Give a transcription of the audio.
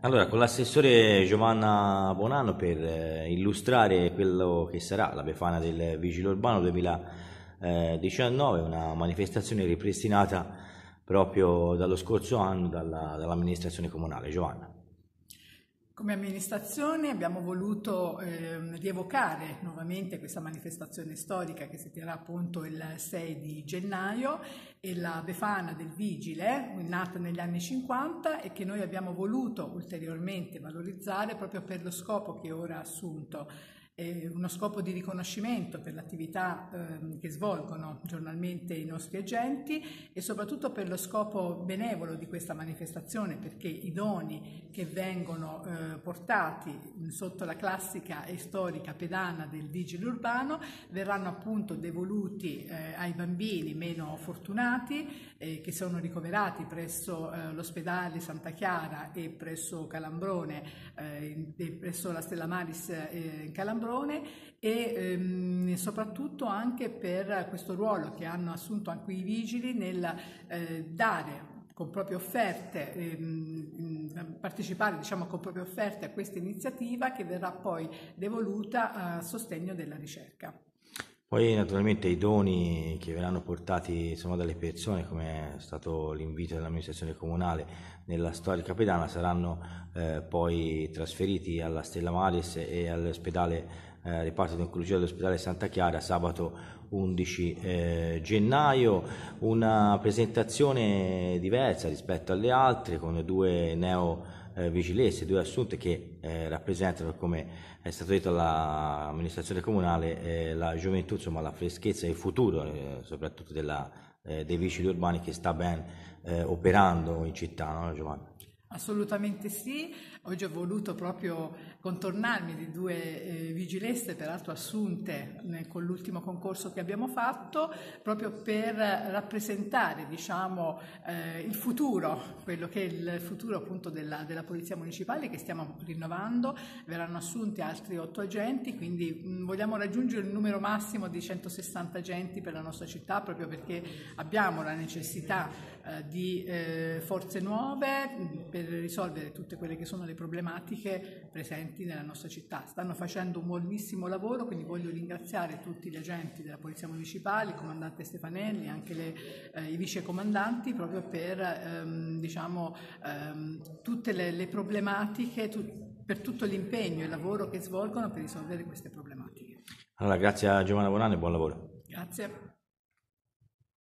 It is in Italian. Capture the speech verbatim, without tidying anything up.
Allora, con l'assessore Giovanna Bonanno per eh, illustrare quello che sarà la Befana del Vigile Urbano duemiladiciannove, una manifestazione ripristinata proprio dallo scorso anno dalla- dall'amministrazione comunale. Giovanna. Come amministrazione abbiamo voluto ehm, rievocare nuovamente questa manifestazione storica che si terrà appunto il sei di gennaio e la Befana del Vigile, nata negli anni cinquanta e che noi abbiamo voluto ulteriormente valorizzare proprio per lo scopo che ora ha assunto. Eh, uno scopo di riconoscimento per l'attività ehm, che svolgono giornalmente i nostri agenti e soprattutto per lo scopo benevolo di questa manifestazione, perché i doni che vengono eh, portati sotto la classica e storica pedana del vigile urbano verranno appunto devoluti eh, ai bambini meno fortunati eh, che sono ricoverati presso eh, l'ospedale Santa Chiara e presso Calambrone, eh, e presso la Stella Maris eh, in Calambrone e ehm, soprattutto anche per questo ruolo che hanno assunto anche i vigili nel eh, dare con proprie offerte, ehm, partecipare diciamo con proprie offerte a questa iniziativa che verrà poi devoluta a sostegno della ricerca. Poi naturalmente i doni che verranno portati insomma, dalle persone, come è stato l'invito dell'amministrazione comunale nella storica pedana, saranno eh, poi trasferiti alla Stella Maris e all'ospedale eh, reparto di oncologia dell'ospedale Santa Chiara sabato undici eh, gennaio. Una presentazione diversa rispetto alle altre con due neo eh, vigilesse, due assunte che eh, rappresentano, come è stato detto all'amministrazione comunale, eh, la gioventù, insomma la freschezza e il futuro eh, soprattutto della, eh, dei vigili urbani che sta ben eh, operando in città, no Giovanni? Assolutamente sì, oggi ho voluto proprio contornarmi di due eh, vigilesse, peraltro assunte eh, con l'ultimo concorso che abbiamo fatto, proprio per rappresentare diciamo, eh, il futuro, quello che è il futuro appunto della, della Polizia Municipale che stiamo rinnovando. Verranno assunti altri otto agenti, quindi mh, vogliamo raggiungere il numero massimo di centosessanta agenti per la nostra città, proprio perché abbiamo la necessità eh, di eh, forze nuove mh, per risolvere tutte quelle che sono le problematiche presenti nella nostra città. Stanno facendo un buonissimo lavoro, quindi voglio ringraziare tutti gli agenti della Polizia Municipale, il comandante Stefanelli, anche le, eh, i vicecomandanti, proprio per ehm, diciamo, ehm, tutte le, le problematiche, tu, per tutto l'impegno e il lavoro che svolgono per risolvere queste problematiche. Allora, grazie a Giovanna Bonanno e buon lavoro. Grazie.